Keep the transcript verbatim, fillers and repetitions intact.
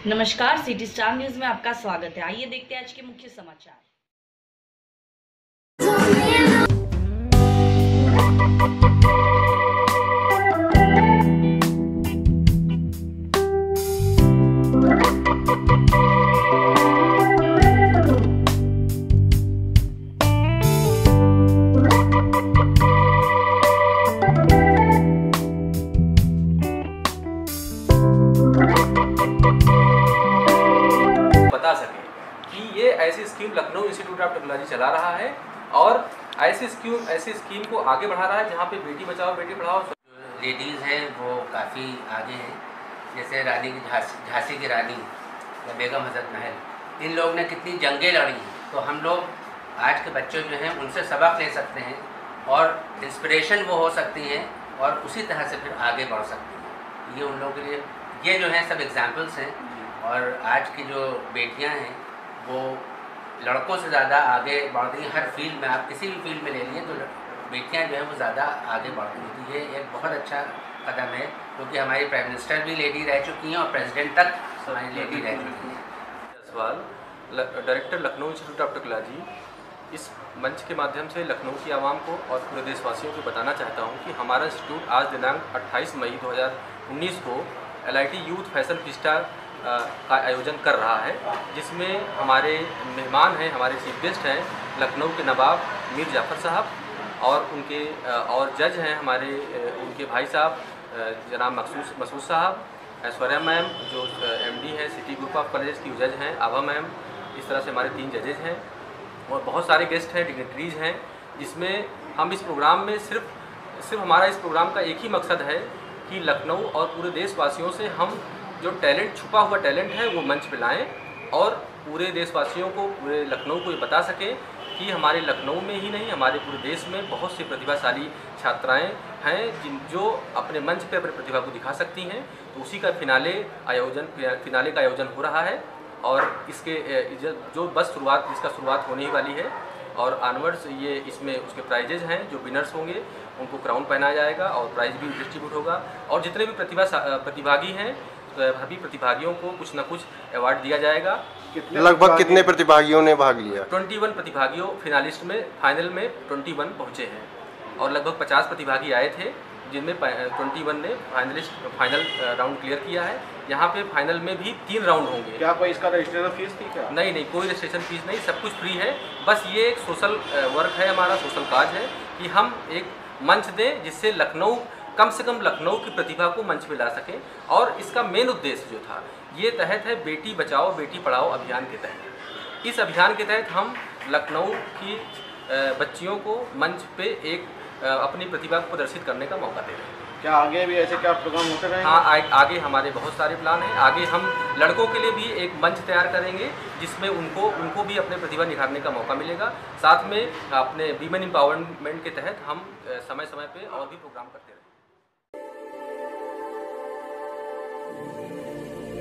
नमस्कार, city star news में आपका स्वागत है। आइए देखते हैं आज के मुख्य समाचार। बता सके कि ये ऐसी scheme Lucknow institute of technology चला रहा है और ऐसी स्कीम ऐसी स्कीम को आगे बढ़ा रहा है जहाँ पे बेटी बचाओ बेटी पढ़ाओ। लेडीज़ हैं वो काफ़ी आगे हैं, जैसे रानी की झांसी झांसी की रानी या बेगम हजरत महल, इन लोग ने कितनी जंगें लड़ी। तो हम लोग आज के बच्चे जो हैं उनसे सबक ले सकते हैं और इंस्पिरेशन वो हो सकती हैं और उसी तरह से फिर आगे बढ़ सकती हैं। ये उन लोगों के लिए ये जो हैं सब एग्जाम्पल्स हैं। और आज की जो बेटियां हैं वो लड़कों से ज़्यादा आगे बढ़ती हैं। हर फील्ड में आप किसी भी फील्ड में ले लिए तो बेटियां जो हैं वो ज़्यादा आगे बढ़ती हैं। तो ये एक बहुत अच्छा कदम है क्योंकि हमारी प्राइम मिनिस्टर भी लेडी रह चुकी हैं और प्रेसिडेंट तक हमारी लेडी रह चुकी हैं। सवाल director Lucknow institute of technology, इस मंच के माध्यम से लखनऊ की आवाम को और पूरे देशवासियों को बताना चाहता हूँ कि हमारा इंस्टीट्यूट आज दिनांक अट्ठाईस मई दो हज़ार उन्नीस को L I T youth fashion fiesta का आयोजन कर रहा है, जिसमें हमारे मेहमान हैं, हमारे चीफ गेस्ट हैं लखनऊ के नवाब मीर जाफ़र साहब और उनके और जज हैं हमारे उनके भाई साहब जनाब मखसूस मसूद साहब, ऐश्वर्या मैम जो एमडी हैं सिटी ग्रुप ऑफ कॉलेजेस की जज हैं, आभा मैम, इस तरह से हमारे तीन जजेज हैं और बहुत सारे गेस्ट हैं, डिग्नेटरीज हैं। जिसमें हम इस प्रोग्राम में सिर्फ सिर्फ हमारा इस प्रोग्राम का एक ही मकसद है कि लखनऊ और पूरे देशवासियों से हम जो टैलेंट छुपा हुआ टैलेंट है वो मंच पे लाएँ और पूरे देशवासियों को पूरे लखनऊ को ये बता सकें कि हमारे लखनऊ में ही नहीं हमारे पूरे देश में बहुत सी प्रतिभाशाली छात्राएं हैं जिन जो अपने मंच पे अपनी प्रतिभा को दिखा सकती हैं। तो उसी का फिनाले आयोजन फिनाले का आयोजन हो रहा है और इसके जो बस शुरुआत जिसका शुरुआत होने ही वाली है और ऑनवर्ड्स ये इसमें उसके प्राइजेज हैं। जो विनर्स होंगे उनको क्राउन पहनाया जाएगा और प्राइज भी डिस्ट्रीब्यूट होगा और जितने भी प्रतिभा प्रतिभागी हैं सभी प्रतिभागियों को कुछ न कुछ अवार्ड दिया जाएगा। लगभग कितने प्रतिभागियों ने भाग लिया? इक्कीस प्रतिभागियों फिनालिस्ट में फाइनल में इक्कीस पहुंचे हैं और लगभग पचास प्रतिभागी आए थे जिनमें इक्कीस ने फाइनलिस्ट फाइनल राउंड क्लियर किया है। यहाँ पे फाइनल में भी तीन राउंड होंगे। क्या कोई इसका रजिस्ट्रेशन फीस थी क्या? नहीं नहीं, कोई रजिस्ट्रेशन फीस नहीं, सब कुछ फ्री है। बस ये एक सोशल वर्क है, हमारा सोशल काज है कि हम एक मंच दें जिससे लखनऊ कम से कम लखनऊ की प्रतिभा को मंच पे ला सकें। और इसका मेन उद्देश्य जो था ये तहत है बेटी बचाओ बेटी पढ़ाओ अभियान के तहत। इस अभियान के तहत हम लखनऊ की बच्चियों को मंच पे एक अपनी प्रतिभा को प्रदर्शित करने का मौका दे रहे हैं। क्या आगे भी ऐसे क्या प्रोग्राम होते रहेंगे? हाँ, आ, आगे हमारे बहुत सारे प्लान हैं। आगे हम लड़कों के लिए भी एक मंच तैयार करेंगे जिसमें उनको उनको भी अपने प्रतिभा निखारने का मौका मिलेगा। साथ में अपने वीमेन एम्पावरमेंट के तहत हम समय समय पे और भी प्रोग्राम करते रहेंगे।